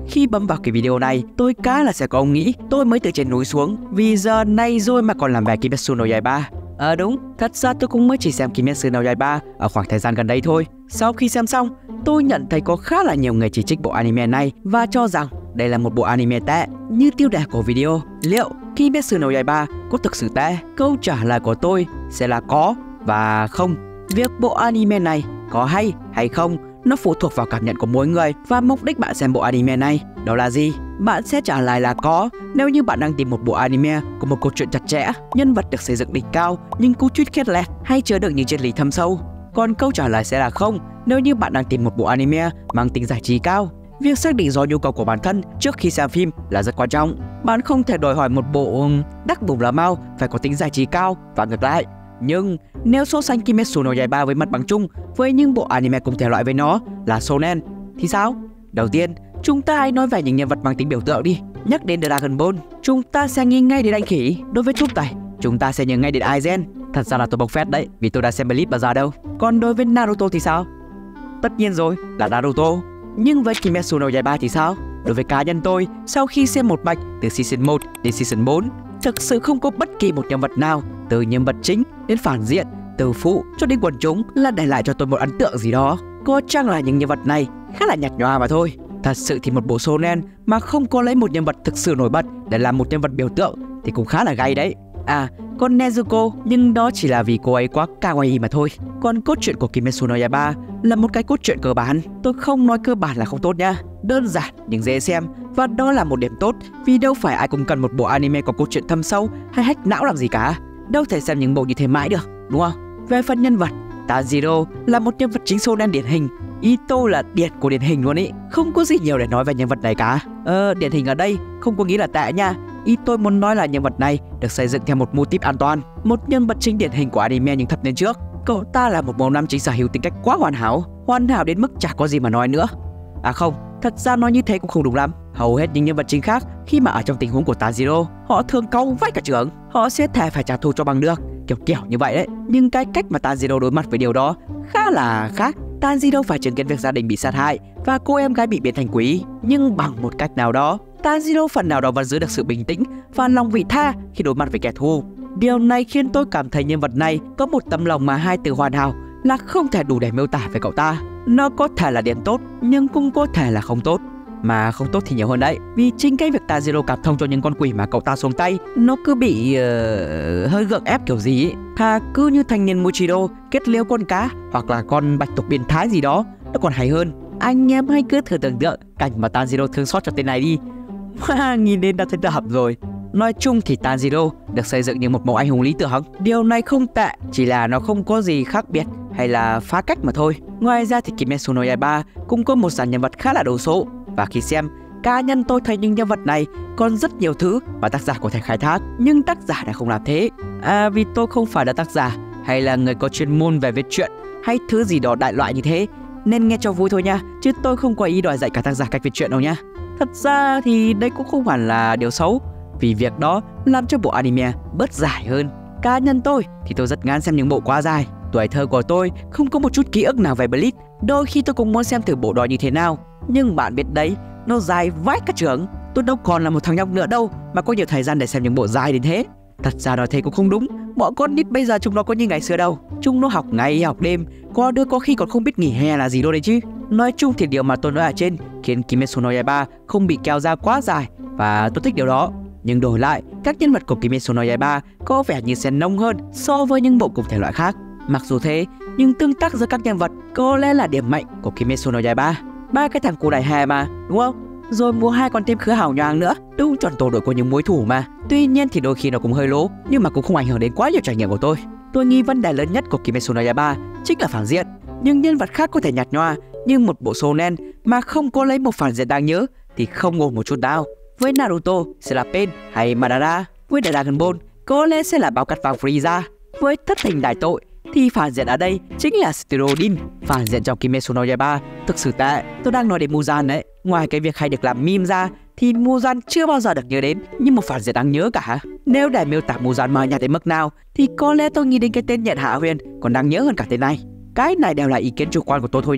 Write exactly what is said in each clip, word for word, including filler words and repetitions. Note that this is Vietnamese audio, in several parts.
Khi bấm vào cái video này, tôi cá là sẽ có ông nghĩ tôi mới từ trên núi xuống, vì giờ này rồi mà còn làm về Kimetsu no Yaiba. Ờ à đúng, thật ra tôi cũng mới chỉ xem Kimetsu no Yaiba ở khoảng thời gian gần đây thôi. Sau khi xem xong, tôi nhận thấy có khá là nhiều người chỉ trích bộ anime này và cho rằng đây là một bộ anime tệ. Như tiêu đề của video, liệu Kimetsu no Yaiba có thực sự tệ? Câu trả lời của tôi sẽ là có và không. Việc bộ anime này có hay hay không nó phụ thuộc vào cảm nhận của mỗi người và mục đích bạn xem bộ anime này đó là gì. Bạn sẽ trả lời là có nếu như bạn đang tìm một bộ anime có một câu chuyện chặt chẽ, nhân vật được xây dựng đỉnh cao nhưng cú tweet khét lẹt hay chứa đựng những triết lý thâm sâu. Còn câu trả lời sẽ là không nếu như bạn đang tìm một bộ anime mang tính giải trí cao. Việc xác định rõ nhu cầu của bản thân trước khi xem phim là rất quan trọng. Bạn không thể đòi hỏi một bộ đắc bùm lá mau phải có tính giải trí cao và ngược lại. Nhưng nếu so sánh Kimetsu no Yaiba với mặt bằng chung với những bộ anime cùng thể loại với nó là shonen thì sao? Đầu tiên, chúng ta hãy nói về những nhân vật mang tính biểu tượng đi. Nhắc đến Dragon Ball, chúng ta sẽ nghĩ ngay đến anh khỉ. Đối với Trúc Tẩy, chúng ta sẽ nhớ ngay đến Aizen. Thật ra là tôi bộc phét đấy, vì tôi đã xem Bleach bao giờ đâu. Còn đối với Naruto thì sao? Tất nhiên rồi, là Naruto. Nhưng với Kimetsu no Yaiba thì sao? Đối với cá nhân tôi, sau khi xem một mạch từ season một đến season bốn, thực sự không có bất kỳ một nhân vật nào, từ nhân vật chính đến phản diện, từ phụ cho đến quần chúng, là để lại cho tôi một ấn tượng gì đó. Có chăng là những nhân vật này khá là nhạt nhòa mà thôi. Thật sự thì một bộ shonen mà không có lấy một nhân vật thực sự nổi bật để làm một nhân vật biểu tượng thì cũng khá là gay đấy. À, còn Nezuko, nhưng đó chỉ là vì cô ấy quá kawaii mà thôi. Còn cốt truyện của Kimetsu no Yaiba là một cái cốt truyện cơ bản. Tôi không nói cơ bản là không tốt nha, đơn giản nhưng dễ xem, và đó là một điểm tốt, vì đâu phải ai cũng cần một bộ anime có cốt truyện thâm sâu hay hack não làm gì cả. Đâu thể xem những bộ như thế mãi được, đúng không? Về phần nhân vật, Tanjiro là một nhân vật chính shonen điển hình. Ito là điển của điển hình luôn ý, không có gì nhiều để nói về nhân vật này cả. Ờ, điển hình ở đây không có nghĩa là tệ nha. Ý tôi muốn nói là nhân vật này được xây dựng theo một mô típ an toàn, một nhân vật chính điển hình của anime những thập niên trước. Cậu ta là một màu nam chính sở hữu tính cách quá hoàn hảo, hoàn hảo đến mức chả có gì mà nói nữa. À không, thật ra nói như thế cũng không đúng lắm. Hầu hết những nhân vật chính khác khi mà ở trong tình huống của Tanjiro, họ thường cau vách cả trưởng, họ sẽ thề phải trả thù cho bằng được, kiểu kiểu như vậy đấy. Nhưng cái cách mà Tanjiro đối mặt với điều đó khá là khác. Tanjiro phải chứng kiến việc gia đình bị sát hại và cô em gái bị biến thành quỷ, nhưng bằng một cách nào đó, Tanjiro phần nào đó vẫn giữ được sự bình tĩnh và lòng vị tha khi đối mặt với kẻ thù. Điều này khiến tôi cảm thấy nhân vật này có một tấm lòng mà hai từ hoàn hảo là không thể đủ để miêu tả về cậu ta. Nó có thể là điểm tốt nhưng cũng có thể là không tốt. Mà không tốt thì nhiều hơn đấy, vì chính cái việc Tanjiro cảm thông cho những con quỷ mà cậu ta xuống tay, nó cứ bị uh, hơi gượng ép kiểu gì ấy. Thà cứ như thanh niên Muchido kết liễu con cá hoặc là con bạch tuộc biến thái gì đó, nó còn hay hơn. Anh em hãy cứ thử tưởng tượng cảnh mà Tanjiro thương xót cho tên này đi. Nhìn đến đã thấy đã hậm rồi. Nói chung thì Tanjiro được xây dựng như một mẫu anh hùng lý tưởng. Điều này không tệ, chỉ là nó không có gì khác biệt hay là phá cách mà thôi. Ngoài ra thì Kimetsu no Yaiba cũng có một dàn nhân vật khá là đồ sộ. Và khi xem, cá nhân tôi thấy những nhân vật này còn rất nhiều thứ mà tác giả có thể khai thác, nhưng tác giả đã không làm thế. À, vì tôi không phải là tác giả hay là người có chuyên môn về viết truyện hay thứ gì đó đại loại như thế, nên nghe cho vui thôi nha, chứ tôi không có ý đòi dạy cả tác giả cách viết truyện đâu nha. Thật ra thì đây cũng không hẳn là điều xấu, vì việc đó làm cho bộ anime bớt dài hơn. Cá nhân tôi thì tôi rất ngán xem những bộ quá dài. Tuổi thơ của tôi không có một chút ký ức nào về Bleach. Đôi khi tôi cũng muốn xem thử bộ đó như thế nào, nhưng bạn biết đấy, nó dài vãi cả trưởng. Tôi đâu còn là một thằng nhóc nữa đâu mà có nhiều thời gian để xem những bộ dài đến thế. Thật ra nói thế cũng không đúng. Bọn con nít bây giờ chúng nó có như ngày xưa đâu. Chúng nó học ngày học đêm, có đứa có khi còn không biết nghỉ hè là gì đâu đấy chứ. Nói chung thì điều mà tôi nói ở trên khiến Kimetsu no Yaiba không bị kéo ra quá dài, và tôi thích điều đó. Nhưng đổi lại, các nhân vật của Kimetsu no Yaiba có vẻ như sẽ nông hơn so với những bộ cùng thể loại khác. Mặc dù thế, nhưng tương tác giữa các nhân vật có lẽ là điểm mạnh của Kimetsu no Yaiba. Ba cái thằng cu đại hè mà, đúng không? Rồi mùa hai còn thêm khứa hào nhoáng nữa, đúng tròn tổ đội của những mối thủ mà. Tuy nhiên thì đôi khi nó cũng hơi lố, nhưng mà cũng không ảnh hưởng đến quá nhiều trải nghiệm của tôi. Tôi nghĩ vấn đề lớn nhất của Kimetsu no Yaiba chính là phản diện. Nhưng nhân vật khác có thể nhạt nhòa, nhưng một bộ shonen mà không có lấy một phản diện đáng nhớ thì không ổn một chút nào. Với Naruto sẽ là Pain hay Madara, với Dragon Ball có lẽ sẽ là Bao Cát Vàng Frieza, với Thất Tình Đại Tội thì phản diện ở đây chính là Sterodin. Phản diện trong Kimetsu no Yaiba thực sự tệ. Tôi đang nói đến Muzan đấy. Ngoài cái việc hay được làm meme ra thì Muzan chưa bao giờ được nhớ đến như một phản diện đáng nhớ cả. Nếu để miêu tả Muzan mờ nhạt đến mức nào thì có lẽ tôi nghĩ đến cái tên Nhện Hạ Huyền còn đáng nhớ hơn cả tên này. Cái này đều là ý kiến chủ quan của tôi thôi nha.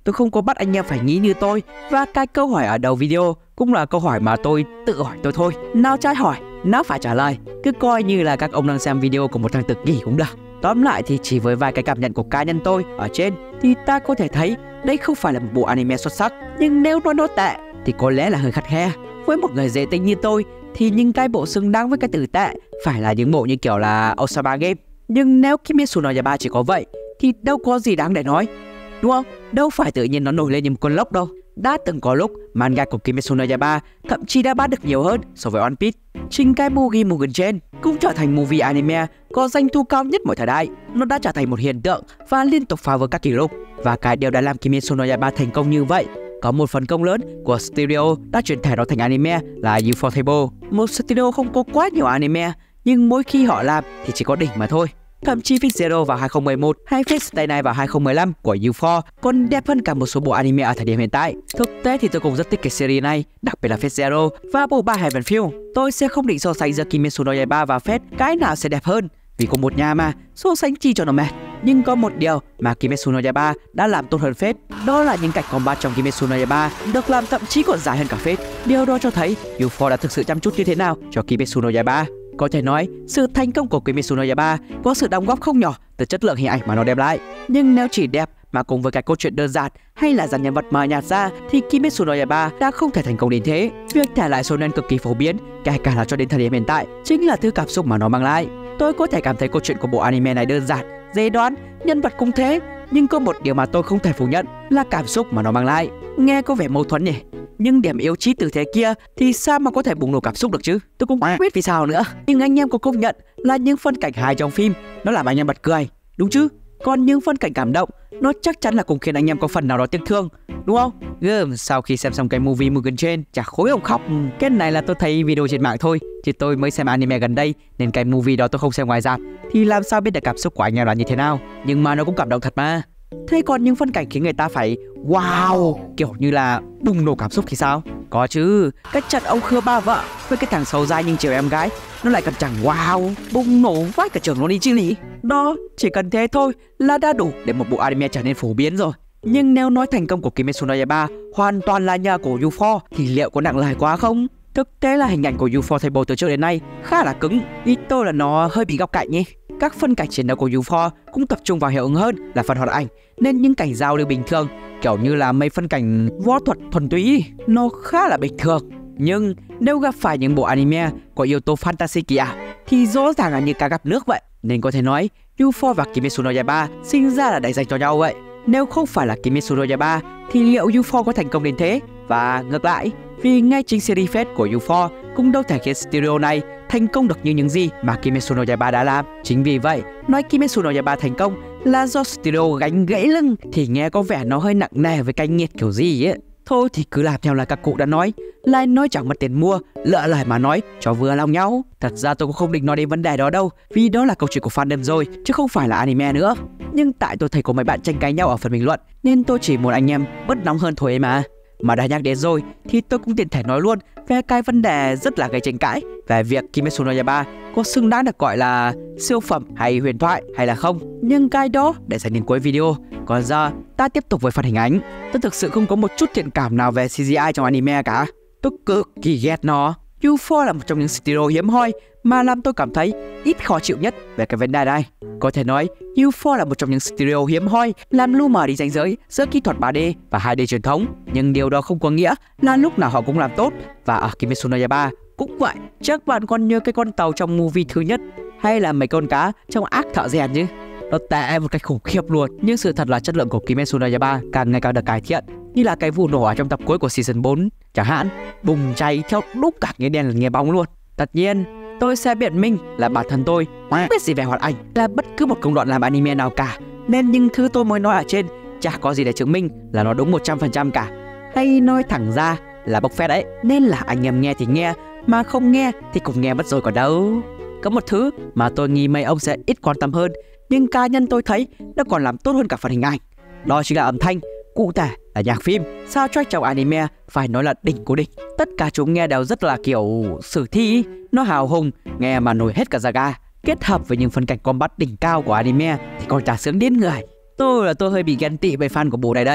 tôi không có bắt anh em phải nghĩ như tôi. Và cái câu hỏi ở đầu video cũng là câu hỏi mà tôi tự hỏi tôi thôi. Nào trai hỏi, nào phải trả lời. Cứ coi như là các ông đang xem video của một thằng tự kỷ cũng được. Tóm lại thì chỉ với vài cái cảm nhận của cá nhân tôi ở trên thì ta có thể thấy đây không phải là một bộ anime xuất sắc. Nhưng nếu nói nó tệ thì có lẽ là hơi khắt khe. Với một người dễ tính như tôi thì những cái bộ xứng đáng với cái từ tệ phải là những bộ như kiểu là Osama Game. Nhưng nếu Kimetsu no Yaiba chỉ có vậy thì đâu có gì đáng để nói, đúng không? Đâu phải tự nhiên nó nổi lên như một con lốc đâu. Đã từng có lúc manga của Kimetsu no Yaiba thậm chí đã bán được nhiều hơn so với One Piece. Chính cái Mugi Mugen Train cũng trở thành movie anime có doanh thu cao nhất mọi thời đại. Nó đã trở thành một hiện tượng và liên tục phá vỡ các kỷ lục. Và cái điều đã làm Kimetsu no Yaiba thành công như vậy có một phần công lớn của studio đã chuyển thể nó thành anime là Ufotable. Một studio không có quá nhiều anime, nhưng mỗi khi họ làm thì chỉ có đỉnh mà thôi. Thậm chí Fate Zero vào hai không một một hay Fate Stay Night vào hai không một lăm của u ép o còn đẹp hơn cả một số bộ anime ở thời điểm hiện tại. Thực tế thì tôi cũng rất thích cái series này, đặc biệt là Fate Zero và bộ ba Heaven Feel. Tôi sẽ không định so sánh giữa Kimetsu no Yaiba và Fate cái nào sẽ đẹp hơn, vì có một nhà mà, so sánh chi cho nó mệt. Nhưng có một điều mà Kimetsu no Yaiba đã làm tốt hơn Fate, đó là những cảnh combat trong Kimetsu no Yaiba được làm thậm chí còn dài hơn cả Fate. Điều đó cho thấy u ép o đã thực sự chăm chút như thế nào cho Kimetsu no Yaiba. Có thể nói, sự thành công của Kimetsu no Yaiba có sự đóng góp không nhỏ từ chất lượng hình ảnh mà nó đem lại. Nhưng nếu chỉ đẹp mà cùng với cái câu chuyện đơn giản hay là dàn nhân vật mờ nhạt ra thì Kimetsu no Yaiba đã không thể thành công đến thế. Việc thể lại shonen cực kỳ phổ biến, kể cả là cho đến thời điểm hiện tại, chính là thứ cảm xúc mà nó mang lại. Tôi có thể cảm thấy câu chuyện của bộ anime này đơn giản, dễ đoán, nhân vật cũng thế, nhưng có một điều mà tôi không thể phủ nhận là cảm xúc mà nó mang lại. Nghe có vẻ mâu thuẫn nhỉ, nhưng điểm yếu chí từ thế kia thì sao mà có thể bùng nổ cảm xúc được chứ? Tôi cũng không biết vì sao nữa. Nhưng anh em có công nhận là những phân cảnh hài trong phim nó làm anh em bật cười, đúng chứ? Còn những phân cảnh cảm động nó chắc chắn là cũng khiến anh em có phần nào đó tiếc thương, đúng không? Gơm, sau khi xem xong cái movie Mugen Train chả khối ông khóc. Cái này là tôi thấy video trên mạng thôi, chứ tôi mới xem anime gần đây nên cái movie đó tôi không xem ngoài rạp, thì làm sao biết được cảm xúc của anh em là như thế nào. Nhưng mà nó cũng cảm động thật mà. Thế còn những phân cảnh khiến người ta phải wow, kiểu như là bùng nổ cảm xúc thì sao? Có chứ, cái trận ông Khưa ba vợ với cái thằng xấu dai nhưng chiều em gái nó lại còn chẳng wow, bùng nổ vãi cả trường nó đi chứ nhỉ? Đó, chỉ cần thế thôi là đã đủ để một bộ anime trở nên phổ biến rồi. Nhưng nếu nói thành công của Kimetsu no Yaiba hoàn toàn là nhờ của u ép o thì liệu có nặng lời quá không? Thực tế là hình ảnh của Ufotable từ trước đến nay khá là cứng, ý tôi là nó hơi bị góc cạnh nhỉ. Các phân cảnh chiến đấu của u ép o cũng tập trung vào hiệu ứng hơn là phần hoạt ảnh, nên những cảnh giao lưu bình thường kiểu như là mấy phân cảnh võ thuật thuần túy nó khá là bình thường. Nhưng nếu gặp phải những bộ anime có yếu tố fantasy kỳ ảo thì rõ ràng là như cá gặp nước vậy. Nên có thể nói u ép o và Kimetsu no Yaiba sinh ra là đại dành cho nhau vậy. Nếu không phải là Kimetsu no Yaiba thì liệu u ép o có thành công đến thế? Và ngược lại, vì ngay chính series Fate của u ép o cũng đâu thể khiến studio này thành công được như những gì mà Kimetsu no Yaiba đã làm. Chính vì vậy, nói Kimetsu no Yaiba thành công là do studio gánh gãy lưng thì nghe có vẻ nó hơi nặng nề với cái nghiệt kiểu gì ấy. Thôi thì cứ làm theo là các cụ đã nói, lại nói chẳng mất tiền mua, lỡ lời mà nói cho vừa lòng nhau. Thật ra tôi cũng không định nói đến vấn đề đó đâu, vì đó là câu chuyện của fandom rồi, chứ không phải là anime nữa. Nhưng tại tôi thấy có mấy bạn tranh cãi nhau ở phần bình luận, nên tôi chỉ muốn anh em bớt nóng hơn thôi ấy mà. Mà đã nhắc đến rồi thì tôi cũng tiện thể nói luôn về cái vấn đề rất là gây tranh cãi về việc Kimetsu no Yaiba có xứng đáng được gọi là siêu phẩm hay huyền thoại hay là không. Nhưng cái đó để dành đến cuối video. Còn giờ ta tiếp tục với phần hình ảnh. Tôi thực sự không có một chút thiện cảm nào về xê giê i trong anime cả. Tôi cực kỳ ghét nó. u ép o là một trong những studio hiếm hoi mà làm tôi cảm thấy ít khó chịu nhất về cái vấn đề này. Có thể nói u ép o là một trong những studio hiếm hoi làm lu mờ đi ranh giới giữa kỹ thuật ba D và hai D truyền thống. Nhưng điều đó không có nghĩa là lúc nào họ cũng làm tốt. Và ở Kimetsu no Yaiba cũng vậy. Chắc bạn còn nhớ cái con tàu trong movie thứ nhất, hay là mấy con cá trong ác thợ rèn chứ? Nó tệ một cách khủng khiếp luôn. Nhưng sự thật là chất lượng của Kimetsu no Yaiba càng ngày càng được cải thiện. Như là cái vụ nổ ở trong tập cuối của season bốn chẳng hạn, bùng cháy theo đúng cả nghe đen là nghe bóng luôn. Tất nhiên tôi sẽ biện minh là bản thân tôi không biết gì về hoạt ảnh là bất cứ một công đoạn làm anime nào cả, nên những thứ tôi mới nói ở trên chả có gì để chứng minh là nó đúng một trăm phần trăm cả. Hay nói thẳng ra là bốc phét đấy. Nên là anh em nghe thì nghe, mà không nghe thì cũng nghe mất rồi còn đâu. Có một thứ mà tôi nghĩ mấy ông sẽ ít quan tâm hơn, nhưng cá nhân tôi thấy nó còn làm tốt hơn cả phần hình ảnh. Đó chính là âm thanh, cụ thể là nhạc phim. Soundtrack trong anime phải nói là đỉnh của đỉnh. Tất cả chúng nghe đều rất là kiểu sử thi, nó hào hùng, nghe mà nổi hết cả da gà. Kết hợp với những phân cảnh combat đỉnh cao của anime thì còn chả sướng đến người. Tôi là tôi hơi bị ghen tị với fan của bộ này đấy,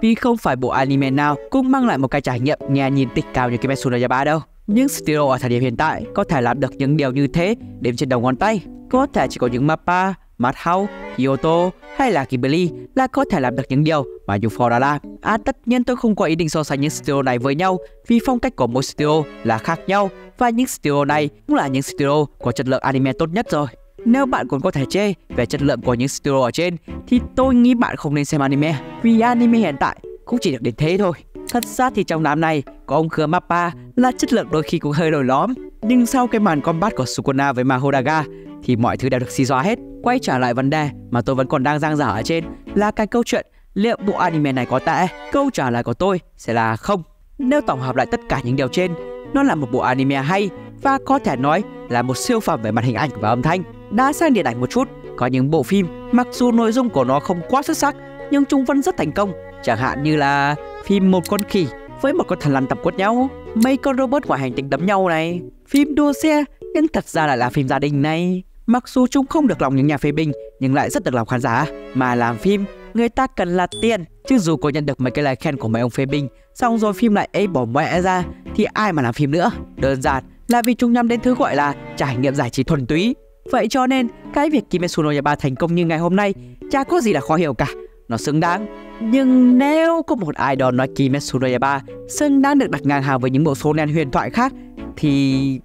vì không phải bộ anime nào cũng mang lại một cái trải nghiệm nghe nhìn tích cao như Kimetsu no Yaiba đâu. Những studio ở thời điểm hiện tại có thể làm được những điều như thế đếm trên đầu ngón tay. Có thể chỉ có những Mappa, Madhouse, Kyoto hay là Ghibli là có thể làm được những điều mà Ufo đã làm. À, tất nhiên tôi không có ý định so sánh những studio này với nhau vì phong cách của mỗi studio là khác nhau và những studio này cũng là những studio có chất lượng anime tốt nhất rồi. Nếu bạn còn có thể chê về chất lượng của những studio ở trên thì tôi nghĩ bạn không nên xem anime vì anime hiện tại cũng chỉ được đến thế thôi. Thật ra thì trong đám này có ông Khưa Mappa là chất lượng đôi khi cũng hơi nổi lõm, nhưng sau cái màn combat của Sukuna với Mahodaga thì mọi thứ đều được xì xóa hết. Quay trở lại vấn đề mà tôi vẫn còn đang dang dở ở trên là cái câu chuyện liệu bộ anime này có tệ? Câu trả lời của tôi sẽ là không. Nếu tổng hợp lại tất cả những điều trên, nó là một bộ anime hay và có thể nói là một siêu phẩm về mặt hình ảnh và âm thanh. Đã sang điện ảnh một chút, có những bộ phim mặc dù nội dung của nó không quá xuất sắc nhưng chúng vẫn rất thành công. Chẳng hạn như là phim Một con khỉ với một con thằn lằn tập quất nhau, mấy con robot ngoài hành tinh đấm nhau này, phim đua xe nhưng thật ra lại là phim gia đình này. Mặc dù chúng không được lòng những nhà phê bình nhưng lại rất được lòng khán giả. Mà làm phim người ta cần là tiền, chứ dù có nhận được mấy cái lời khen của mấy ông phê bình xong rồi phim lại ê bỏ mẹ ra thì ai mà làm phim nữa. Đơn giản là vì chúng nhắm đến thứ gọi là trải nghiệm giải trí thuần túy. Vậy cho nên cái việc Kimetsu no Yaiba thành công như ngày hôm nay chả có gì là khó hiểu cả, nó xứng đáng. Nhưng nếu có một ai đó nói Kimetsu no Yaiba xứng đáng được đặt ngang hàng với những bộ shonen huyền thoại khác thì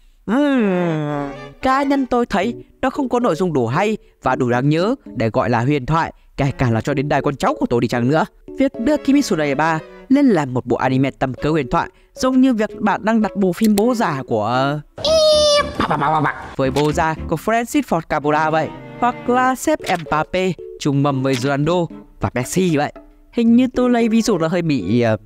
uhm, cá nhân tôi thấy nó không có nội dung đủ hay và đủ đáng nhớ để gọi là huyền thoại, kể cả là cho đến đời con cháu của tôi đi chăng nữa. Việc đưa Kimetsu no Yaiba lên làm một bộ anime tầm cỡ huyền thoại giống như việc bạn đang đặt bộ phim Bố Già của với Bố Già của Francis Ford Coppola vậy, hoặc là Sếp Mbappe trùng mầm với Ronaldo và Messi vậy. Hình như tôi lấy ví dụ nó hơi bị uh,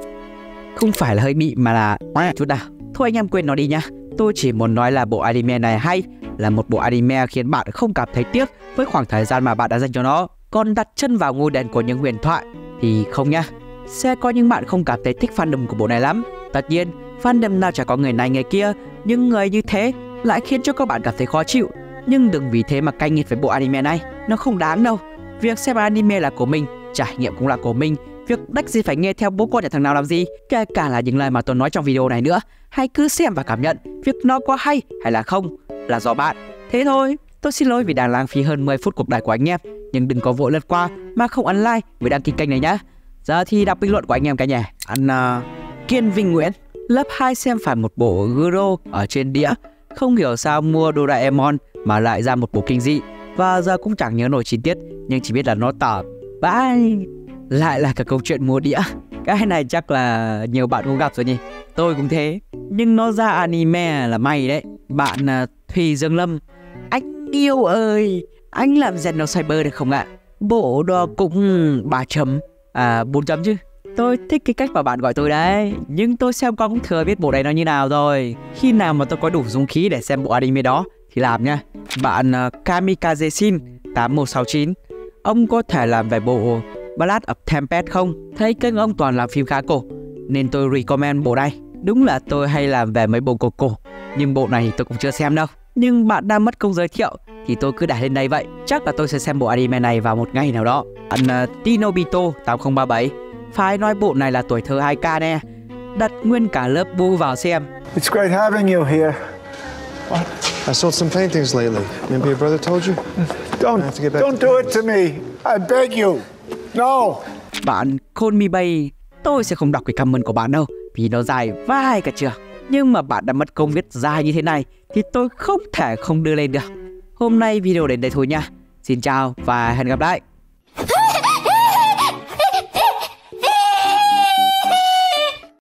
không phải là hơi bị mà là chút nào. Thôi anh em quên nó đi nha. Tôi chỉ muốn nói là bộ anime này hay, là một bộ anime khiến bạn không cảm thấy tiếc với khoảng thời gian mà bạn đã dành cho nó. Còn đặt chân vào ngôi đền của những huyền thoại thì không nha. Sẽ có những bạn không cảm thấy thích fandom của bộ này lắm. Tất nhiên, fandom nào chả có người này người kia, nhưng người như thế lại khiến cho các bạn cảm thấy khó chịu. Nhưng đừng vì thế mà cay nghiệt với bộ anime này, nó không đáng đâu. Việc xem anime là của mình, trải nghiệm cũng là của mình. Việc đách gì phải nghe theo bố con nhà thằng nào làm gì, kể cả là những lời mà tôi nói trong video này nữa. Hãy cứ xem và cảm nhận việc nó có hay hay là không là do bạn. Thế thôi, tôi xin lỗi vì đang lãng phí hơn mười phút cuộc đời của anh em, nhưng đừng có vội lướt qua mà không ấn like với đăng ký kênh này nhá. Giờ thì đọc bình luận của anh em cả nhà. Anh uh, Kiên Vinh Nguyễn: lớp hai xem phải một bộ Guro ở trên đĩa, không hiểu sao mua Doraemon mà lại ra một bộ kinh dị, và giờ cũng chẳng nhớ nổi chi tiết nhưng chỉ biết là nó tởm. Bye. Lại là cả câu chuyện mua đĩa. Cái này chắc là nhiều bạn cũng gặp rồi nhỉ. Tôi cũng thế. Nhưng nó ra anime là may đấy. Bạn uh, Thùy Dương Lâm: anh yêu ơi, anh làm Xenocyber được không ạ? Bộ đó cũng ba chấm, à bốn chấm chứ. Tôi thích cái cách mà bạn gọi tôi đấy, nhưng tôi xem qua cũng thừa biết bộ này nó như nào rồi. Khi nào mà tôi có đủ dũng khí để xem bộ anime đó thì làm nha. Bạn uh, Kamikaze Shin tám một sáu chín: ông có thể làm về bộ Ballad of Tempest không? Thấy kênh ông toàn làm phim khá cổ nên tôi recommend bộ này. Đúng là tôi hay làm về mấy bộ cổ cổ, nhưng bộ này tôi cũng chưa xem đâu. Nhưng bạn đang mất công giới thiệu thì tôi cứ để lên đây vậy. Chắc là tôi sẽ xem bộ anime này vào một ngày nào đó. Anh uh, Tinobito tám không ba bảy: phải nói bộ này là tuổi thơ hai K nè. Đặt nguyên cả lớp bu vào xem. It's great having you here. What? I sold some paintings lately. Maybe your brother told you? Don't, don't do it to me. I beg you. No. Bạn Call Me Bay: tôi sẽ không đọc cái comment của bạn đâu vì nó dài vai cả trường. Nhưng mà bạn đã mất công viết dài như thế này thì tôi không thể không đưa lên được. Hôm nay video đến đây thôi nha. Xin chào và hẹn gặp lại.